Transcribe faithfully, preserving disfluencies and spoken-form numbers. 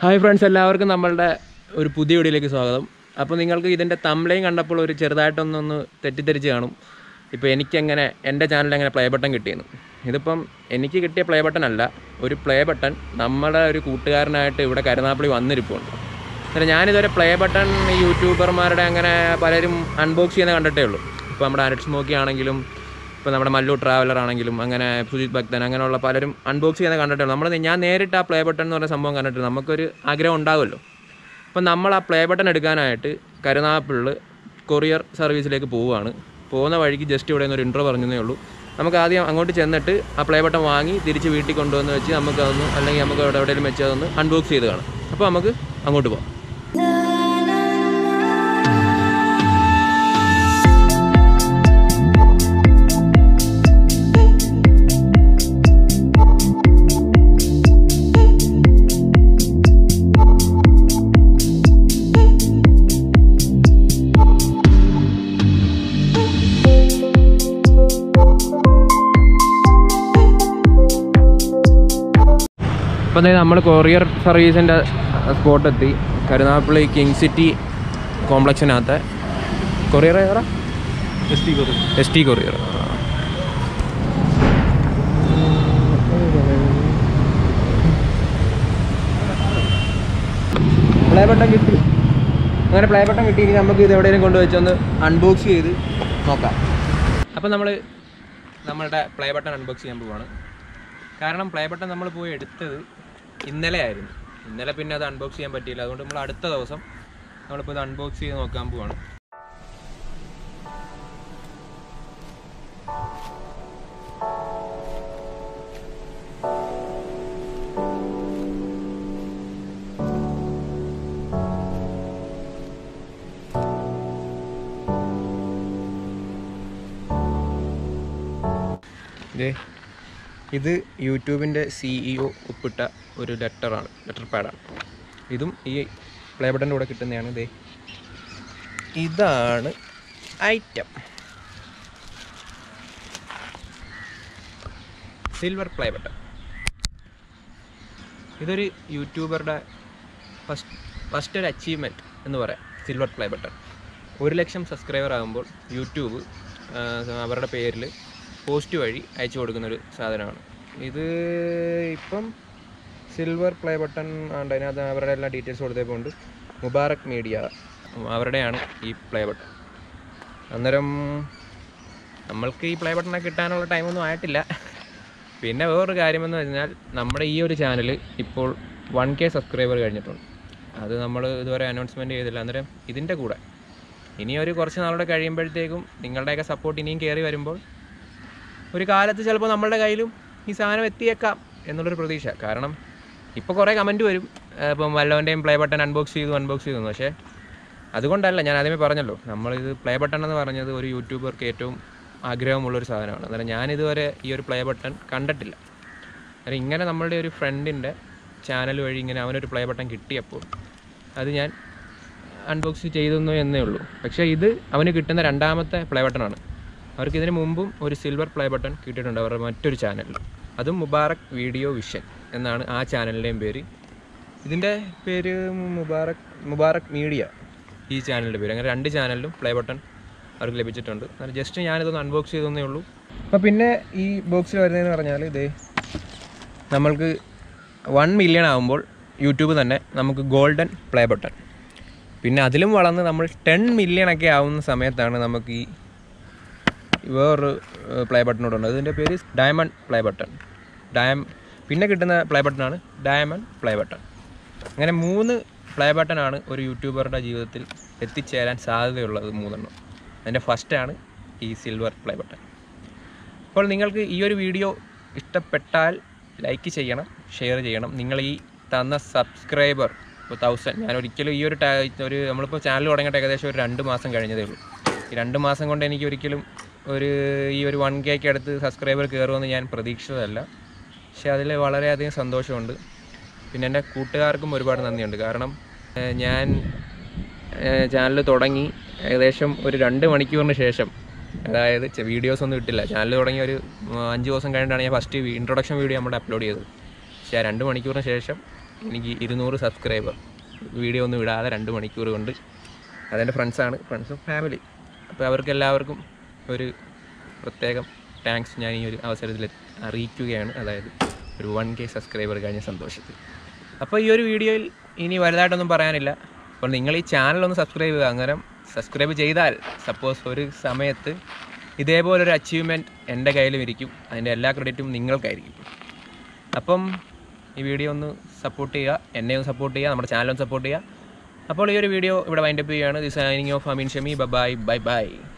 Hi friends, എല്ലാവർക്കും നമ്മളുടെ ഒരു പുതിയ വീഡിയോയിലേക്ക് സ്വാഗതം. അപ്പോൾ നിങ്ങൾക്ക് ഇതിൻ്റെ തംബ്നെയിൽ കണ്ടപ്പോൾ ഒരു ചെറുതായിട്ടൊന്നൊന്ന് തെറ്റിദ്ധരിച്ച് കാണും. ഇപ്പോൾ എനിക്കെങ്ങനെ എൻ്റെ ചാനലിൽ എങ്ങനെ പ്ലേ ബട്ടൺ കിട്ടിയെന്ന്. ഇതിപ്പം എനിക്ക് കിട്ടിയ പ്ലേ ബട്ടൺ അല്ല, ഒരു പ്ലേ ബട്ടൺ നമ്മുടെ ഒരു കൂട്ടുകാരനായിട്ട് ഇവിടെ കരുനാപ്പള്ളി വന്നിരിപ്പുണ്ട്. അല്ല, ഞാനിതുവരെ പ്ലേ ബട്ടൺ ഈ യൂട്യൂബർമാരുടെ അങ്ങനെ പലരും അൺബോക്സ് ചെയ്യുന്ന കണ്ടിട്ടേ ഉള്ളൂ. ഇപ്പോൾ നമ്മുടെ അനറ്റ് സ്മോക്കി ആണെങ്കിലും, ഇപ്പോൾ നമ്മുടെ മല്ലു ട്രാവലർ ആണെങ്കിലും, അങ്ങനെ സുജിത് ഭക്തൻ, അങ്ങനെയുള്ള പലരും അൺബോക്സ് ചെയ്യുന്നത് കണ്ടിട്ടുള്ളൂ. നമ്മൾ ഞാൻ നേരിട്ട് ആ പ്ലേ ബട്ടൺ എന്ന് പറഞ്ഞ സംഭവം കണ്ടിട്ട് നമുക്കൊരു ആഗ്രഹം ഉണ്ടാകുമല്ലോ. അപ്പം നമ്മൾ ആ പ്ലേ ബട്ടൺ എടുക്കാനായിട്ട് കരുനാഗപ്പള്ളി കൊറിയർ സർവീസിലേക്ക് പോവുകയാണ്. പോകുന്ന വഴിക്ക് ജസ്റ്റ് ഇവിടെ നിന്ന് ഒരു ഇൻട്രോ പറഞ്ഞതേ ഉള്ളൂ. നമുക്ക് ആദ്യം അങ്ങോട്ട് ചെന്നിട്ട് ആ പ്ലേ ബട്ടൺ വാങ്ങി തിരിച്ച് വീട്ടിൽ കൊണ്ടുവന്ന് വെച്ച് നമുക്കതൊന്ന്, അല്ലെങ്കിൽ നമുക്ക് അവിടെ എവിടെയെങ്കിലും വെച്ച് അതൊന്ന് അൺബോക്സ് ചെയ്ത് കാണാം. അപ്പോൾ നമുക്ക് അങ്ങോട്ട് പോകാം. അപ്പോൾ അതായത് നമ്മൾ കൊറിയർ സർവീസിൻ്റെ സ്പോട്ടെത്തി. കരുനാഗപ്പള്ളി കിങ് സിറ്റി കോംപ്ലക്സിനകത്ത് കൊറിയർ ഏതാ? S T courier S T courier play button കിട്ടി. അങ്ങനെ പ്ലേ ബട്ടൺ കിട്ടി. ഇനി നമുക്ക് ഇത് എവിടെയെങ്കിലും കൊണ്ടുവച്ചൊന്ന് അൺബോക്സ് ചെയ്ത് നോക്കാം. അപ്പോൾ നമ്മൾ നമ്മളുടെ പ്ലേ ബട്ടൺ അൺബോക്സ് ചെയ്യാൻ പോവാണ്. കാരണം പ്ലേ ബട്ടൺ നമ്മൾ പോയി എടുത്തത് ഇന്നലെ ആയിരുന്നു. ഇന്നലെ പിന്നെ അത് അൺബോക്സ് ചെയ്യാൻ പറ്റിയില്ല. അതുകൊണ്ട് നമ്മൾ അടുത്ത ദിവസം നമ്മളിപ്പോൾ ഇത് അൺബോക്സ് ചെയ്ത് നോക്കാൻ പോവാണ്. ഇത് യൂട്യൂബിൻ്റെ സി ഇ ഒ ഒപ്പിട്ട ഒരു ലെറ്ററാണ്, ലെറ്റർ പാഡാണ്. ഇതും ഈ പ്ലേ ബട്ടൻ്റെ കൂടെ കിട്ടുന്നതാണ്. ഇതേ ഇതാണ് ഐറ്റം, സിൽവർ പ്ലേ ബട്ടൺ. ഇതൊരു യൂട്യൂബറുടെ ഫസ്റ്റ് ഫസ്റ്റ് ഒരു അച്ചീവ്മെൻറ്റ് എന്ന് പറയാം. സിൽവർ പ്ലേ ബട്ടൺ ഒരു ലക്ഷം സബ്സ്ക്രൈബർ ആകുമ്പോൾ യൂട്യൂബ് അവരുടെ പേരിൽ പോസ്റ്റ് വഴി അയച്ചു കൊടുക്കുന്നൊരു സാധനമാണ് ഇത്. ഇപ്പം സിൽവർ പ്ലേ ബട്ടൺ ഉണ്ട്. അതിനകത്ത് അവരുടെ എല്ലാ ഡീറ്റെയിൽസ് കൊടുത്തപ്പോൾ ഉണ്ട്. മുബാറക് മീഡിയ അവരുടെയാണ് ഈ പ്ലേ ബട്ടൺ. അന്നേരം നമ്മൾക്ക് ഈ പ്ലേ ബട്ടണൊക്കെ കിട്ടാനുള്ള ടൈമൊന്നും ആയിട്ടില്ല. പിന്നെ വേറൊരു കാര്യമെന്ന് പറഞ്ഞാൽ നമ്മുടെ ഈ ഒരു ചാനൽ ഇപ്പോൾ വൺ കെ സബ്സ്ക്രൈബർ കഴിഞ്ഞിട്ടുണ്ട്. അത് നമ്മൾ ഇതുവരെ അനൗൺസ്മെൻറ്റ് ചെയ്തില്ല. അന്നേരം ഇതിൻ്റെ കൂടെ ഇനിയൊരു കുറച്ച് നാളുടെ കഴിയുമ്പോഴത്തേക്കും നിങ്ങളുടെയൊക്കെ സപ്പോർട്ട് ഇനിയും കയറി വരുമ്പോൾ ഒരു കാലത്ത് ചിലപ്പോൾ നമ്മളുടെ കയ്യിലും ഈ സാധനം എത്തിയേക്കാം എന്നുള്ളൊരു പ്രതീക്ഷ. കാരണം ഇപ്പോൾ കുറേ കമൻറ്റ് വരും, ഇപ്പം വല്ലവൻ്റെയും പ്ലേ ബട്ടൺ അൺബോക്സ് ചെയ്തു അൺബോക്സ് ചെയ്തു. പക്ഷേ അതുകൊണ്ടല്ല, ഞാൻ ആദ്യമേ പറഞ്ഞല്ലോ, നമ്മളിത് പ്ലേ ബട്ടൺ എന്ന് പറഞ്ഞത് ഒരു യൂട്യൂബർക്ക് ഏറ്റവും ആഗ്രഹമുള്ളൊരു സാധനമാണ്. അന്നേരം ഞാനിതുവരെ ഈ ഒരു പ്ലേ ബട്ടൺ കണ്ടിട്ടില്ല. അന്നേരം ഇങ്ങനെ നമ്മളുടെ ഒരു ഫ്രണ്ടിൻ്റെ ചാനൽ വഴി ഇങ്ങനെ അവനൊരു പ്ലേ ബട്ടൺ കിട്ടിയപ്പോൾ അത് ഞാൻ അൺബോക്സ് ചെയ്തെന്നു എന്നേ ഉള്ളൂ. പക്ഷേ ഇത് അവന് കിട്ടുന്ന രണ്ടാമത്തെ പ്ലേ ബട്ടണാണ്. അവർക്ക് ഇതിന് മുമ്പും ഒരു സിൽവർ പ്ലേ ബട്ടൺ കിട്ടിയിട്ടുണ്ട് അവരുടെ മറ്റൊരു ചാനലിൽ. അതും മുബാറക് വീഡിയോ വിഷൻ എന്നാണ് ആ ചാനലിൻ്റെയും പേര്. ഇതിൻ്റെ പേര് മുബാറക് മുബാറക് മീഡിയ, ഈ ചാനലിൻ്റെ പേര്. അങ്ങനെ രണ്ട് ചാനലിലും പ്ലേ ബട്ടൺ അവർക്ക് ലഭിച്ചിട്ടുണ്ട്. എന്നാൽ ജസ്റ്റ് ഞാനിതൊന്ന് അൺബോക്സ് ചെയ്തേ ഉള്ളൂ. അപ്പോൾ പിന്നെ ഈ ബോക്സിൽ വരുന്നതെന്ന് പറഞ്ഞാൽ ഇതേ നമ്മൾക്ക് വൺ മില്യൺ ആകുമ്പോൾ യൂട്യൂബ് തന്നെ നമുക്ക് ഗോൾഡൻ പ്ലേ ബട്ടൺ, പിന്നെ അതിലും വളർന്ന് നമ്മൾ ടെൻ മില്യണൊക്കെ ആവുന്ന സമയത്താണ് നമുക്ക് ഈ വേറൊരു പ്ലേ ബട്ടണോട് ഉണ്ട്. അതിൻ്റെ പേര് ഡയമണ്ട് പ്ലേ ബട്ടൺ. ഡയം പിന്നെ കിട്ടുന്ന പ്ലേ ബട്ടണാണ് ഡയമണ്ട് പ്ലേ ബട്ടൺ. അങ്ങനെ മൂന്ന് പ്ലേ ബട്ടണാണ് ഒരു യൂട്യൂബറുടെ ജീവിതത്തിൽ എത്തിച്ചേരാൻ സാധ്യതയുള്ളത്, മൂന്നെണ്ണം. അതിൻ്റെ ഫസ്റ്റാണ് ഈ സിൽവർ പ്ലേ ബട്ടൺ. അപ്പോൾ നിങ്ങൾക്ക് ഈ ഒരു വീഡിയോ ഇഷ്ടപ്പെട്ടാൽ ലൈക്ക് ചെയ്യണം, ഷെയർ ചെയ്യണം. നിങ്ങൾ ഈ തന്ന സബ്സ്ക്രൈബർ ഇപ്പോൾ തൗസൻഡ്, ഞാൻ ഒരിക്കലും ഈ ഒരു ഒരു നമ്മളിപ്പോൾ ചാനൽ തുടങ്ങിയിട്ട് ഏകദേശം ഒരു രണ്ട് മാസം കഴിഞ്ഞതേ ഉള്ളൂ. ഈ രണ്ട് മാസം കൊണ്ട് എനിക്ക് ഒരിക്കലും ഒരു ഈ ഒരു വൺ കെക്ക് അടുത്ത് സബ്സ്ക്രൈബർ കയറുമെന്ന് ഞാൻ പ്രതീക്ഷിച്ചതല്ല. പക്ഷേ അതിൽ വളരെയധികം സന്തോഷമുണ്ട്. പിന്നെ എൻ്റെ കൂട്ടുകാർക്കും ഒരുപാട് നന്ദിയുണ്ട്. കാരണം ഞാൻ ചാനൽ തുടങ്ങി ഏകദേശം ഒരു രണ്ട് മണിക്കൂറിന് ശേഷം, അതായത് വീഡിയോസൊന്നും ഇട്ടില്ല, ചാനൽ തുടങ്ങി ഒരു അഞ്ച് ദിവസം കഴിഞ്ഞിട്ടാണ് ഞാൻ ഫസ്റ്റ് ഇൻട്രൊഡക്ഷൻ വീഡിയോ നമ്മുടെ അപ്ലോഡ് ചെയ്തത്. പക്ഷേ ആ രണ്ട് മണിക്കൂറിന് ശേഷം എനിക്ക് ഇരുന്നൂറ് സബ്സ്ക്രൈബർ വീഡിയോ ഒന്നും ഇടാതെ രണ്ട് മണിക്കൂർ കൊണ്ട്. അതെൻ്റെ ഫ്രണ്ട്സാണ്, ഫ്രണ്ട്സും ഫാമിലി. അപ്പോൾ അവർക്ക് എല്ലാവർക്കും ഒരു പ്രത്യേകം താങ്ക്സ് ഞാൻ ഈ ഒരു അവസരത്തിൽ അറിയിക്കുകയാണ്. അതായത് ഒരു വൺ കെ സബ്സ്ക്രൈബർ കഴിഞ്ഞ സന്തോഷത്തിൽ. അപ്പോൾ ഈ ഒരു വീഡിയോയിൽ ഇനി വലുതായിട്ടൊന്നും പറയാനില്ല. അപ്പോൾ നിങ്ങൾ ഈ ചാനലൊന്ന് സബ്സ്ക്രൈബ് ചെയ്യുക. അങ്ങനെ സബ്സ്ക്രൈബ് ചെയ്താൽ സപ്പോസ് ഒരു സമയത്ത് ഇതേപോലൊരു അച്ചീവ്മെൻറ്റ് എൻ്റെ കയ്യിലും ഇരിക്കും. അതിൻ്റെ എല്ലാ ക്രെഡിറ്റും നിങ്ങൾക്കായിരിക്കും. അപ്പം ഈ വീഡിയോ ഒന്ന് സപ്പോർട്ട് ചെയ്യുക, എന്നെ ഒന്ന് സപ്പോർട്ട് ചെയ്യുക, നമ്മുടെ ചാനലൊന്ന് സപ്പോർട്ട് ചെയ്യുക. അപ്പോൾ ഈ ഒരു വീഡിയോ ഇവിടെ വൈൻഡപ്പ് ചെയ്യുകയാണ്. This signing off Ameen Shami. Bye bye by.